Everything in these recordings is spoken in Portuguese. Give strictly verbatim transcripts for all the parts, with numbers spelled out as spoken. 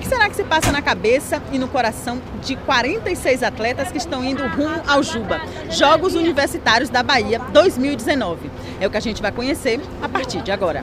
será que se passa na cabeça e no coração de quarenta e seis atletas que estão indo rumo ao Juba, Jogos Universitários da Bahia dois mil e dezenove? É o que a gente vai conhecer a partir de agora.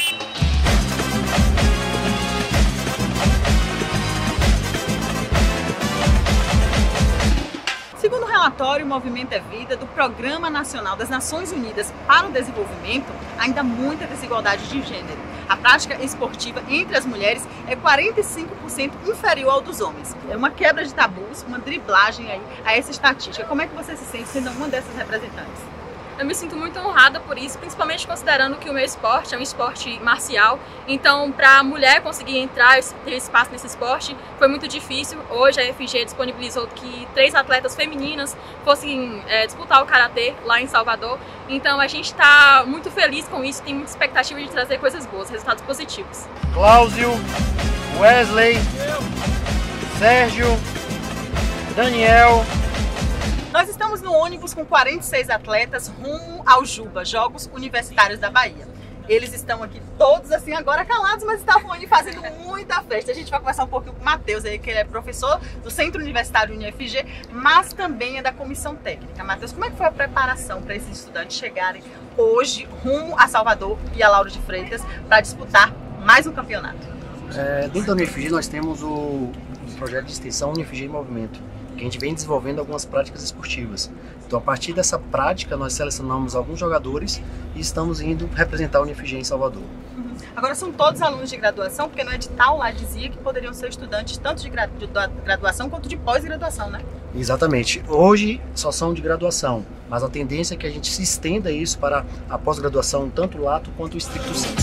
Segundo o relatório Movimento é Vida do Programa Nacional das Nações Unidas para o Desenvolvimento, ainda há muita desigualdade de gênero. A prática esportiva entre as mulheres é quarenta e cinco por cento inferior ao dos homens. É uma quebra de tabus, uma driblagem aí a essa estatística. Como é que você se sente sendo uma dessas representantes? Eu me sinto muito honrada por isso, principalmente considerando que o meu esporte é um esporte marcial. Então, para a mulher conseguir entrar, ter espaço nesse esporte, foi muito difícil. Hoje a F G disponibilizou que três atletas femininas fossem é, disputar o karatê lá em Salvador. Então, a gente está muito feliz com isso, tem muita expectativa de trazer coisas boas, resultados positivos. Cláudio, Wesley, Sérgio, Daniel. Nós estamos no ônibus com quarenta e seis atletas rumo ao Juba, Jogos Universitários da Bahia. Eles estão aqui todos assim agora calados, mas estavam ali fazendo muita festa. A gente vai conversar um pouquinho com o Matheus aí, que ele é professor do Centro Universitário U N F G, mas também é da Comissão Técnica. Matheus, como é que foi a preparação para esses estudantes chegarem hoje rumo a Salvador e a Lauro de Freitas para disputar mais um campeonato? É, dentro da U N F G nós temos o, o projeto de extensão U N F G em Movimento, que a gente vem desenvolvendo algumas práticas esportivas. Então, a partir dessa prática, nós selecionamos alguns jogadores e estamos indo representar a U N F G em Salvador. Uhum. Agora, são todos alunos de graduação, porque no edital lá dizia que poderiam ser estudantes tanto de graduação quanto de pós-graduação, né? Exatamente. Hoje só são de graduação, mas a tendência é que a gente se estenda isso para a pós-graduação, tanto lato quanto o estricto sensu.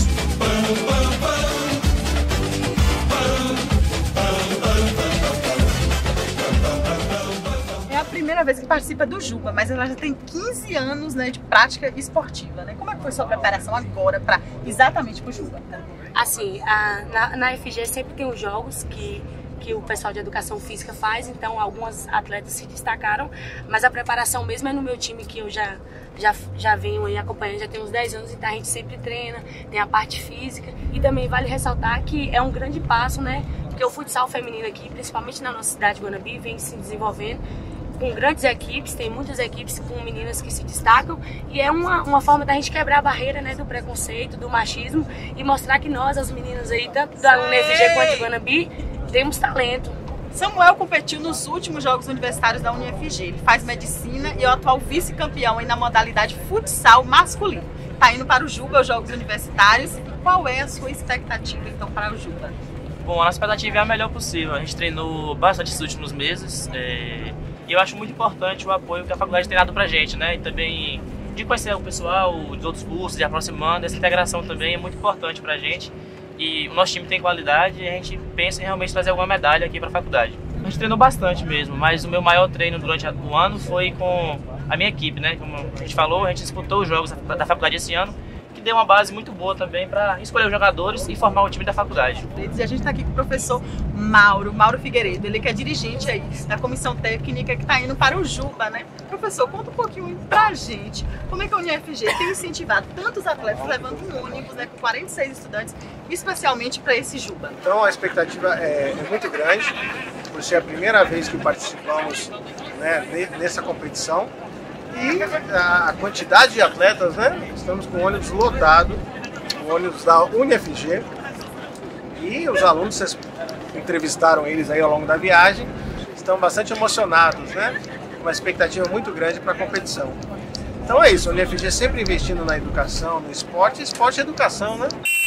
Primeira vez que participa do Juba, mas ela já tem quinze anos, né, de prática esportiva, né? Como é que foi sua preparação agora para exatamente para o Juba? Assim, a, na, na F G sempre tem os jogos que, que o pessoal de educação física faz, então algumas atletas se destacaram, mas a preparação mesmo é no meu time, que eu já, já, já venho aí acompanhando, já tem uns dez anos, então a gente sempre treina, tem a parte física, e também vale ressaltar que é um grande passo, né? Porque o futsal feminino aqui, principalmente na nossa cidade de Guanabi, vem se desenvolvendo com grandes equipes, tem muitas equipes com meninas que se destacam, e é uma, uma forma da gente quebrar a barreira, né, do preconceito, do machismo, e mostrar que nós, as meninas aí, tanto da U N F G quanto de Guanabi, temos talento. Samuel competiu nos últimos Jogos Universitários da U N F G, ele faz medicina e é o atual vice-campeão aí na modalidade futsal masculino. Está indo para o Juba, os Jogos Universitários, e qual é a sua expectativa então para o Juba? Bom, a nossa expectativa é a melhor possível, a gente treinou bastante esses últimos meses, é... E eu acho muito importante o apoio que a faculdade tem dado pra gente, né? E também de conhecer o pessoal dos outros cursos, de aproximando, essa integração também é muito importante pra gente. E o nosso time tem qualidade e a gente pensa em realmente trazer alguma medalha aqui pra faculdade. A gente treinou bastante mesmo, mas o meu maior treino durante o ano foi com a minha equipe, né? Como a gente falou, a gente disputou os jogos da faculdade esse ano, que deu uma base muito boa também para escolher os jogadores e formar o time da faculdade. E a gente está aqui com o professor Mauro, Mauro Figueiredo, ele que é dirigente aí da comissão técnica que está indo para o Juba, né? Professor, conta um pouquinho pra gente, como é que a U N F G tem incentivado tantos atletas levando um ônibus, né, com quarenta e seis estudantes, especialmente para esse Juba? Então a expectativa é, é muito grande, por ser a primeira vez que participamos, né, nessa competição. E a quantidade de atletas, né? Estamos com o ônibus lotado, o ônibus da U N F G. E os alunos, vocês entrevistaram eles aí ao longo da viagem, estão bastante emocionados, né? Uma expectativa muito grande para a competição. Então é isso, a U N F G sempre investindo na educação, no esporte, esporte e educação, né?